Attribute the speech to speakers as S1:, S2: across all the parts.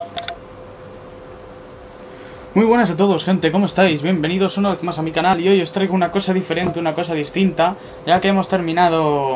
S1: Muy buenas a todos, gente, ¿cómo estáis? Bienvenidos una vez más a mi canal y hoy os traigo una cosa diferente, una cosa distinta. Ya que hemos terminado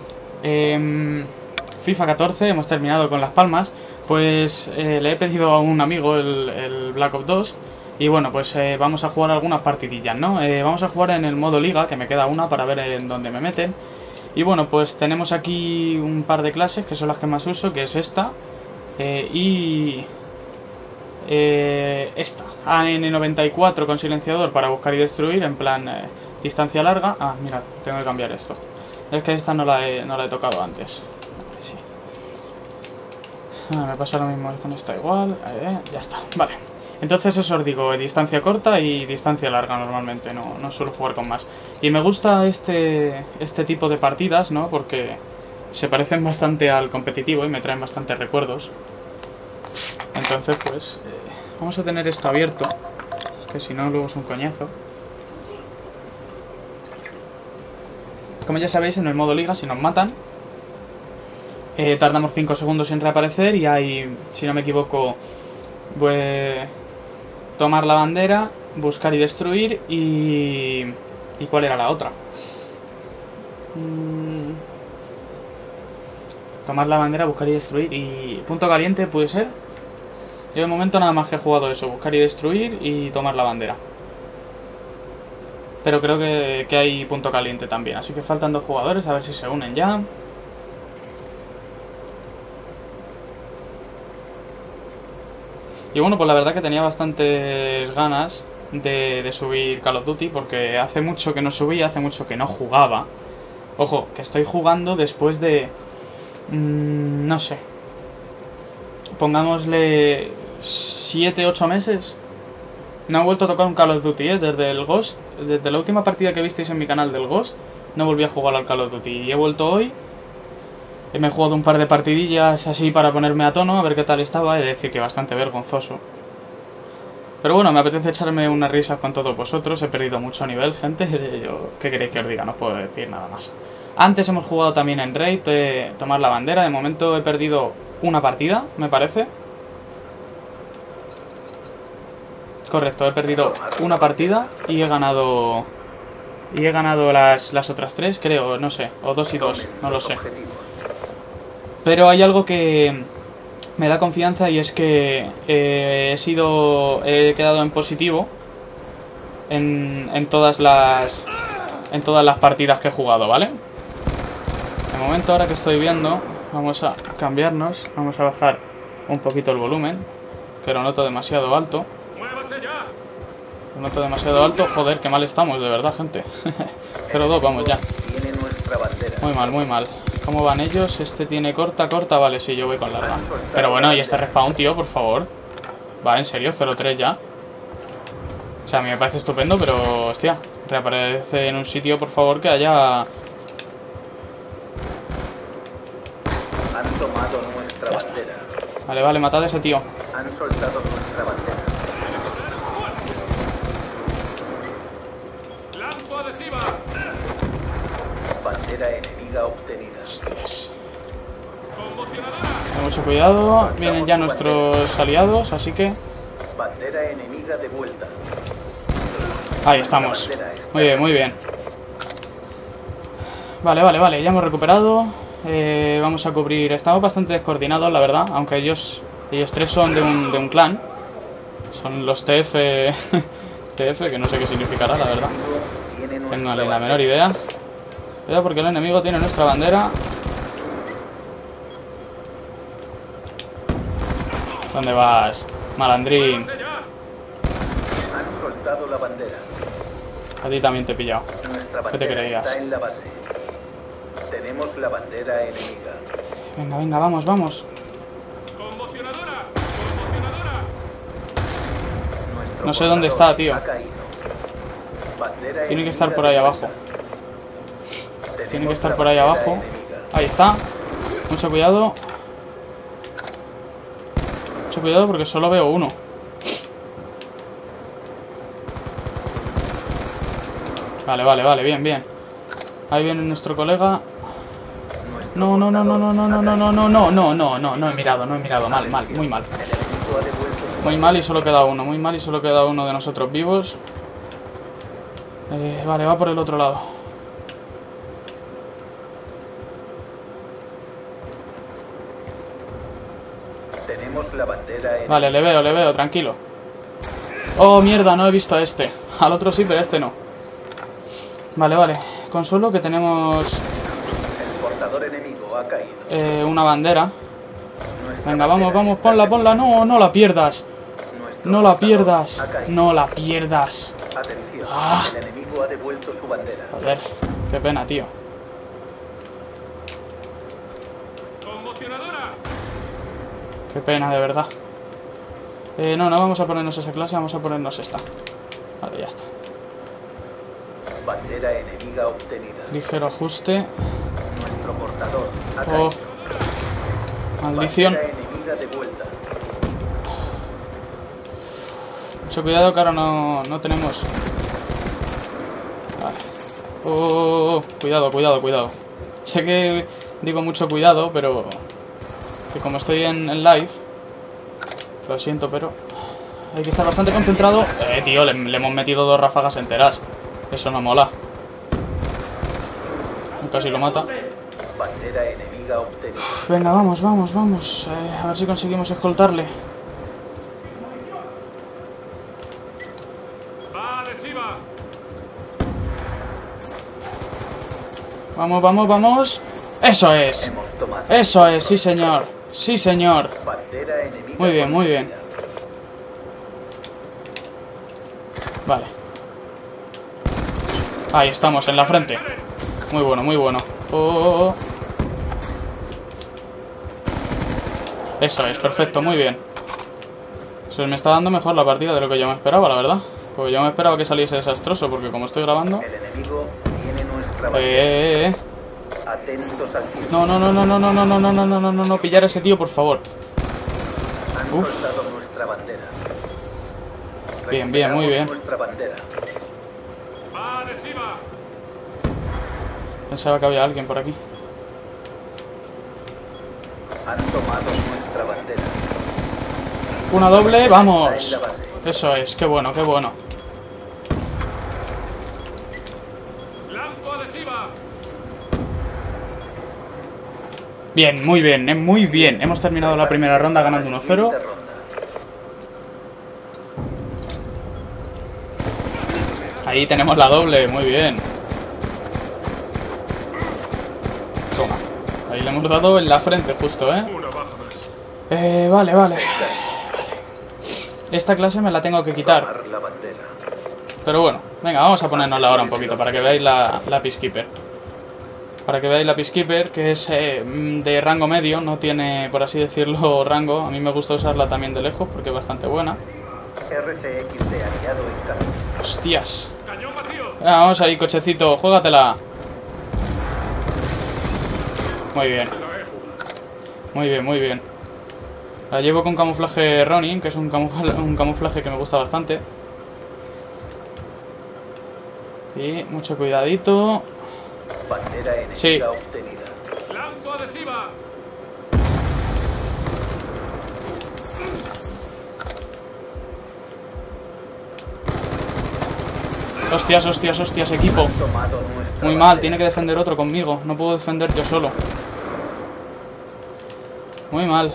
S1: FIFA 14, hemos terminado con Las Palmas, pues le he pedido a un amigo el Black Ops 2 y bueno, pues vamos a jugar algunas partidillas, ¿no? Vamos a jugar en el modo liga, que me queda una para ver en dónde me meten. Y bueno, pues tenemos aquí un par de clases que son las que más uso, que es esta y... esta AN94 con silenciador para buscar y destruir en plan distancia larga. Ah, mira, tengo que cambiar esto. Es que esta no la he tocado antes. Vale, sí. Me pasa lo mismo con esta igual. Ya está, vale. Entonces eso os digo, distancia corta y distancia larga normalmente, no suelo jugar con más. Y me gusta este tipo de partidas, ¿no? Porque se parecen bastante al competitivo y me traen bastantes recuerdos. Entonces pues vamos a tener esto abierto, que si no luego es un coñazo. Como ya sabéis, en el modo liga si nos matan tardamos 5 segundos en reaparecer y hay, si no me equivoco, pues tomar la bandera, buscar y destruir y ¿cuál era la otra? Tomar la bandera, buscar y destruir y punto caliente puede ser. Yo de momento nada más que he jugado eso, buscar y destruir y tomar la bandera. Pero creo que hay punto caliente también, así que faltan 2 jugadores, a ver si se unen ya. Y bueno, pues la verdad que tenía bastantes ganas de subir Call of Duty, porque hace mucho que no subía, hace mucho que no jugaba. Ojo, que estoy jugando después de... no sé. Pongámosle 7-8 meses. No he vuelto a tocar un Call of Duty, desde el Ghost. Desde la última partida que visteis en mi canal del Ghost, no volví a jugar al Call of Duty. Y he vuelto hoy. Me he jugado un par de partidillas así para ponerme a tono, a ver qué tal estaba. He de decir que bastante vergonzoso. Pero bueno, me apetece echarme unas risas con todos vosotros. He perdido mucho nivel, gente. ¿Qué queréis que os diga? No os puedo decir nada más. Antes hemos jugado también en Raid, tomar la bandera. De momento he perdido una partida, me parece. Correcto, he perdido una partida y he ganado... las otras 3, creo, no sé. O 2 y 2, no lo sé. Pero hay algo que me da confianza y es que he quedado en positivo en todas las partidas que he jugado, ¿vale? De momento, ahora que estoy viendo, vamos a cambiarnos, vamos a bajar un poquito el volumen, que lo noto demasiado alto. Lo noto demasiado alto, joder, qué mal estamos, de verdad, gente. 0-2, vamos ya. Muy mal, muy mal. ¿Cómo van ellos? Este tiene corta, vale, sí, yo voy con larga. Pero bueno, y este respawn, tío, por favor. Va, en serio, 0-3 ya. O sea, a mí me parece estupendo, pero, hostia, reaparece en un sitio, por favor, que haya...
S2: Han tomado nuestra bandera.
S1: Vale, vale, matad a ese tío.
S2: Han soltado nuestra bandera. ¡Blanco adhesiva! Bandera enemiga obtenida.
S1: Hostias. Ten mucho cuidado, vienen ya nuestros aliados, así que...
S2: Bandera enemiga de vuelta.
S1: Ahí estamos. Muy bien, muy bien. Vale, vale, vale, ya hemos recuperado. Vamos a cubrir... Estamos bastante descoordinados, la verdad, aunque ellos 3 son de un clan. Son los TF... TF, que no sé qué significará, la verdad. Tengo la menor idea. Cuidado porque el enemigo tiene nuestra bandera. ¿Dónde vas, malandrín?
S2: Han soltado la bandera.
S1: A ti también te he pillado. ¿Qué te creías?
S2: Está en la base. Tenemos la bandera enemiga.
S1: Venga, venga, vamos, vamos. No sé dónde está, tío. Tiene que estar por ahí abajo. Tiene que estar por ahí abajo. Ahí está. Mucho cuidado. Mucho cuidado porque solo veo uno. Vale, vale, vale, bien, bien. Ahí viene nuestro colega. No, no, no, no, no, no, no, no, no, no, no, no, no, no he mirado, mal, mal, muy mal.
S2: enemigo ha devuelto su
S1: Muy mal y solo queda uno. Muy mal y solo queda uno de nosotros vivos. Vale, va por el otro lado.
S2: Tenemos la bandera en...
S1: Vale, le veo, tranquilo. Oh, mierda, no he visto a este. Al otro sí, pero a este no. Vale, vale. Consuelo que tenemos
S2: El portador enemigo ha caído.
S1: una bandera.
S2: Nuestra
S1: Venga,
S2: bandera
S1: vamos,
S2: está
S1: ponla.
S2: segura.
S1: No, no la pierdas.
S2: Nuestro
S1: No la
S2: portador
S1: pierdas.
S2: ha caído.
S1: No la pierdas.
S2: Atención,
S1: Ah.
S2: el enemigo ha devuelto su bandera.
S1: Joder, qué pena, tío. Qué pena, de verdad. No vamos a ponernos esa clase, vamos a ponernos esta. Vale, ya está.
S2: Bandera enemiga obtenida.
S1: Ligero ajuste.
S2: Nuestro portador ha
S1: Oh,
S2: caído.
S1: maldición.
S2: Bandera enemiga devuelta.
S1: Mucho cuidado que ahora no tenemos... Vale. Cuidado. Sé que digo mucho cuidado, pero... Que como estoy en live... Lo siento, pero... Hay que estar bastante concentrado. Tío, le hemos metido 2 ráfagas enteras. Eso no mola. Casi lo mata.
S2: Bandera enemiga obtenida.
S1: Venga, vamos. A ver si conseguimos escoltarle. Vamos. Eso es.
S2: Hemos tomado.
S1: Eso es, sí señor.
S2: Bandera enemiga
S1: Muy bien.
S2: conseguida.
S1: Vale. Ahí estamos, en la frente. Muy bueno. Oh. Eso es, perfecto, muy bien. Se me está dando mejor la partida de lo que yo me esperaba, la verdad. Porque yo me esperaba que saliese desastroso, porque como estoy grabando...
S2: El enemigo tiene nuestra bandera. Atentos al tiro.
S1: No, pillar a ese tío, por favor.
S2: Han soltado nuestra bandera.
S1: Bien, muy
S2: Recuperamos
S1: bien.
S2: Nuestra bandera.
S1: Pensaba que había alguien por aquí.
S2: Han tomado nuestra bandera.
S1: Una doble,
S2: Está en
S1: vamos.
S2: la base.
S1: Eso es, qué bueno. Bien, muy bien. Hemos terminado la primera ronda ganando 1-0.
S2: Siguiente ronda.
S1: Ahí tenemos la doble, muy bien. Toma. Ahí le hemos dado en la frente justo, ¿eh? Vale. Esta clase me la tengo que quitar.
S2: Tomar la bandera.
S1: Pero bueno, venga, vamos a ponernosla ahora un poquito para que veáis la Peacekeeper. Para que veáis la Peacekeeper, que es de rango medio, no tiene, por así decirlo, rango. A mí me gusta usarla también de lejos porque es bastante buena.
S2: RCX de aliado en camino.
S1: Hostias. Venga, vamos ahí, cochecito, juégatela. Muy bien. La llevo con camuflaje Ronin, que es un camuflaje que me gusta bastante. Y mucho cuidadito.
S2: Bandera enemiga
S1: Sí.
S2: obtenida.
S1: Hostias, equipo.
S2: Tomado nuestra
S1: Muy mal,
S2: bandera.
S1: tiene que defender otro conmigo. No puedo defender yo solo. Muy mal.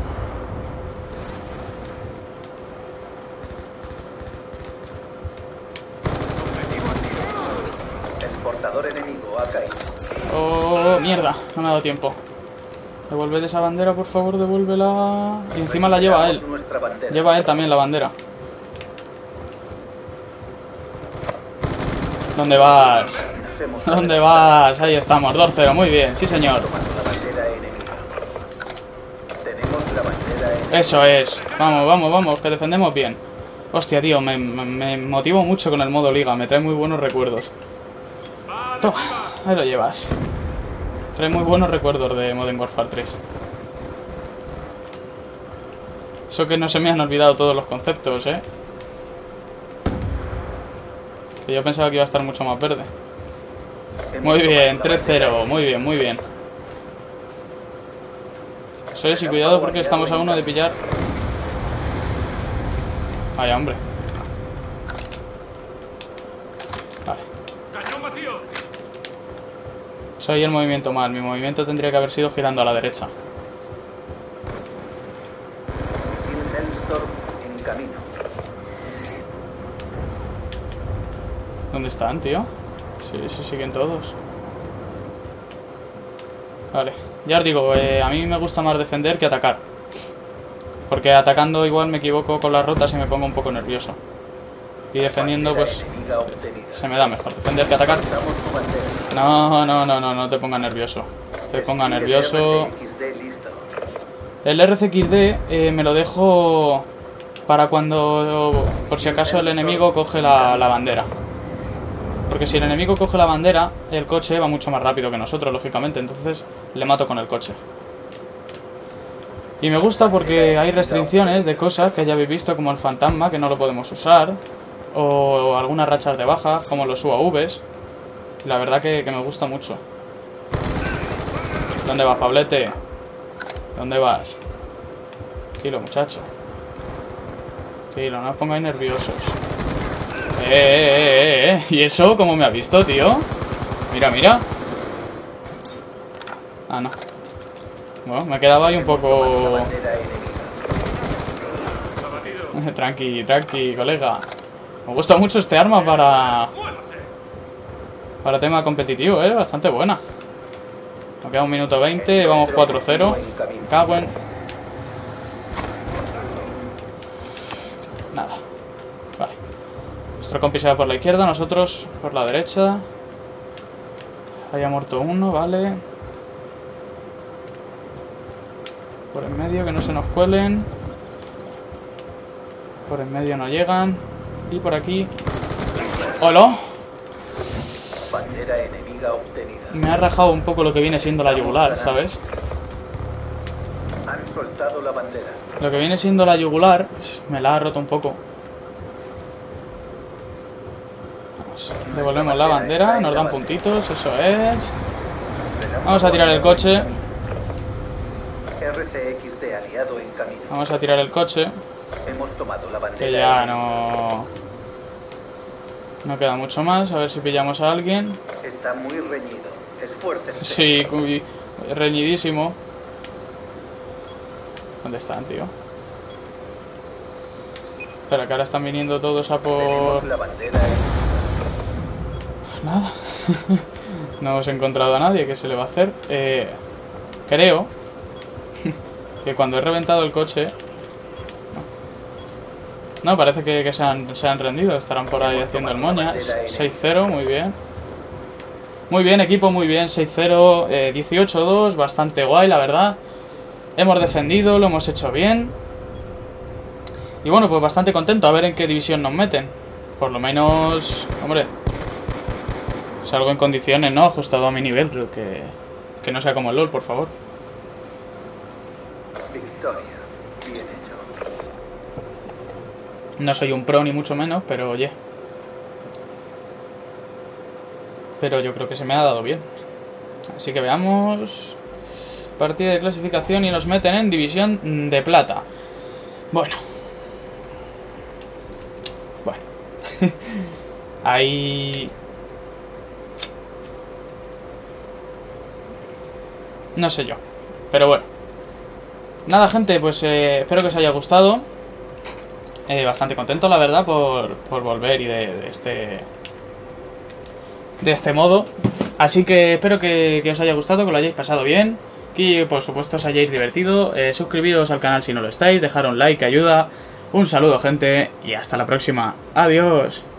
S2: El portador enemigo ha caído.
S1: Oh, mierda. No me ha dado tiempo. Devuelve esa bandera, por favor, devuélvela. Y encima la lleva él.
S2: Recuperamos nuestra bandera.
S1: Lleva él también la bandera. ¿Dónde vas?
S2: Nos hemos
S1: ¿Dónde
S2: adelantado.
S1: vas? Ahí estamos, 2-0, muy bien, sí señor.
S2: Tomando la bandera enemiga. Tenemos la bandera enemiga.
S1: Eso es. Vamos, que defendemos bien. Hostia, tío, me motivo mucho con el modo liga, me trae muy buenos recuerdos. Toma, ahí lo llevas. Trae muy buenos recuerdos de Modern Warfare 3. Eso que no se me han olvidado todos los conceptos, ¿eh? Que yo pensaba que iba a estar mucho más verde.
S2: Hemos
S1: Muy bien,
S2: tomado la
S1: 3-0, muy bien. Eso es, y cuidado porque estamos a uno de pillar Vaya, hombre. Vale. Soy el movimiento mal. Mi movimiento tendría que haber sido girando a la derecha.
S2: Sin Hellstorm en camino.
S1: ¿Dónde están, tío? Sí, siguen todos. Vale. Ya os digo, a mí me gusta más defender que atacar. Porque atacando igual me equivoco con las rotas y me pongo un poco nervioso. Y defendiendo, pues, se me da mejor defender que atacar. No te pongas nervioso. Te ponga nervioso. El RCXD me lo dejo para cuando, por si acaso, el enemigo coge la bandera. Porque si el enemigo coge la bandera, el coche va mucho más rápido que nosotros, lógicamente. Entonces le mato con el coche. Y me gusta porque hay restricciones de cosas que ya habéis visto, como el fantasma, que no lo podemos usar. O algunas rachas de baja, como los UAVs. Y la verdad que me gusta mucho. ¿Dónde vas, Pablete? ¿Dónde vas? Tranquilo, muchacho. Tranquilo, no os pongáis nerviosos. ¿Y eso cómo me ha visto, tío? Mira. Ah, no. Bueno, me quedaba ahí un poco... Tranqui, colega. Me gusta mucho este arma para tema competitivo, bastante buena. Nos queda 1 minuto 20, vamos 4-0. Cago en... Nada. Vale. Nuestro compi se va por la izquierda, nosotros por la derecha. Ahí ha muerto uno, vale. Por en medio, que no se nos cuelen. Por en medio no llegan. Y por aquí... ¡Hola!
S2: Bandera enemiga obtenida.
S1: Me ha rajado un poco lo que viene siendo la yugular, ¿sabes?
S2: Han soltado la bandera.
S1: Lo que viene siendo la yugular me la ha roto un poco. Vamos, devolvemos la bandera, nos dan puntitos, eso es. Vamos a tirar el coche.
S2: RCXD aliado en camino.
S1: Vamos a tirar el coche.
S2: Hemos tomado la bandera.
S1: Que ya no queda mucho más. A ver si pillamos a alguien.
S2: Está muy reñido. Esfuércense.
S1: Sí, reñidísimo. ¿Dónde están, tío? Espera, que ahora están viniendo todos a por...
S2: Tenemos la bandera
S1: Nada. No hemos encontrado a nadie. ¿Qué se le va a hacer? Creo que cuando he reventado el coche... No, parece que se han rendido. Estarán por ahí haciendo el moña. 6-0, muy bien. Muy bien, equipo, muy bien. 6-0, 18-2. Bastante guay, la verdad. Hemos defendido, lo hemos hecho bien. Y bueno, pues bastante contento. A ver en qué división nos meten. Por lo menos... Hombre, salgo en condiciones, ¿no? Ajustado a mi nivel. Creo que no sea como el LOL, por favor.
S2: Victoria. Bien hecho.
S1: No soy un pro ni mucho menos, pero oye. Pero yo creo que se me ha dado bien. Así que veamos. Partida de clasificación y nos meten en división de plata. Bueno. Ahí... No sé yo. Pero bueno. Nada, gente, pues espero que os haya gustado. Bastante contento, la verdad, por volver y de este modo. Así que espero que os haya gustado, que lo hayáis pasado bien. Que por supuesto os hayáis divertido. Suscribiros al canal si no lo estáis. Dejar un like que ayuda. Un saludo, gente, y hasta la próxima. Adiós.